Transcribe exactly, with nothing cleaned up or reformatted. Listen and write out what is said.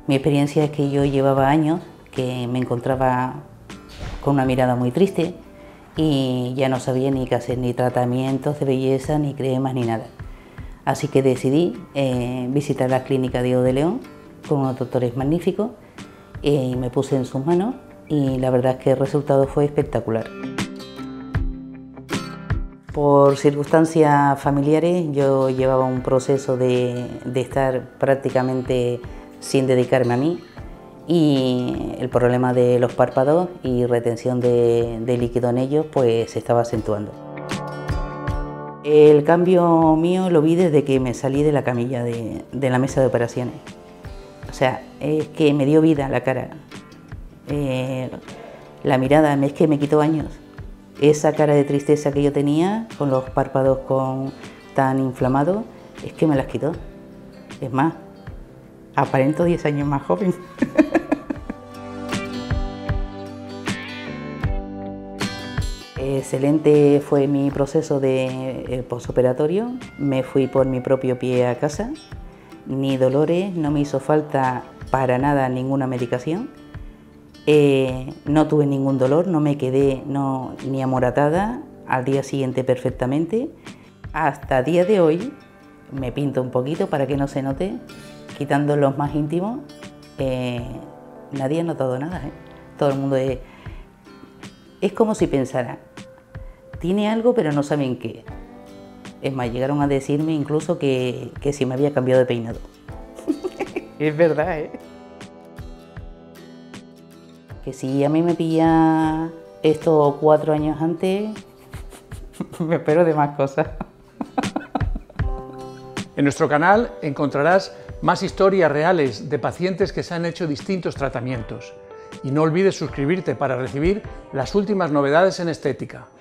Mi experiencia es que yo llevaba años que me encontraba con una mirada muy triste y ya no sabía ni qué hacer, ni tratamientos de belleza, ni cremas, ni nada. Así que decidí eh, visitar la clínica Diego de León con unos doctores magníficos y me puse en sus manos y la verdad es que el resultado fue espectacular. Por circunstancias familiares yo llevaba un proceso de, de estar prácticamente sin dedicarme a mí y el problema de los párpados y retención de, de líquido en ellos pues se estaba acentuando. El cambio mío lo vi desde que me salí de la camilla de, de la mesa de operaciones. O sea, es que me dio vida a la cara. Eh, la mirada, es que me quitó años. Esa cara de tristeza que yo tenía, con los párpados con, tan inflamados, es que me las quitó. Es más, aparento diez años más joven. Excelente fue mi proceso de posoperatorio. Me fui por mi propio pie a casa. Ni dolores, no me hizo falta para nada ninguna medicación. Eh, no tuve ningún dolor, no me quedé no, ni amoratada, al día siguiente perfectamente. Hasta el día de hoy me pinto un poquito para que no se note, quitando los más íntimos, eh, nadie ha notado nada. ¿eh? Todo el mundo es, es como si pensara, tiene algo pero no saben qué. Es más, llegaron a decirme incluso que, que si me había cambiado de peinado. Es verdad, ¿eh? Que si a mí me pilla esto cuatro años antes, me espero de más cosas. En nuestro canal encontrarás más historias reales de pacientes que se han hecho distintos tratamientos. Y no olvides suscribirte para recibir las últimas novedades en estética.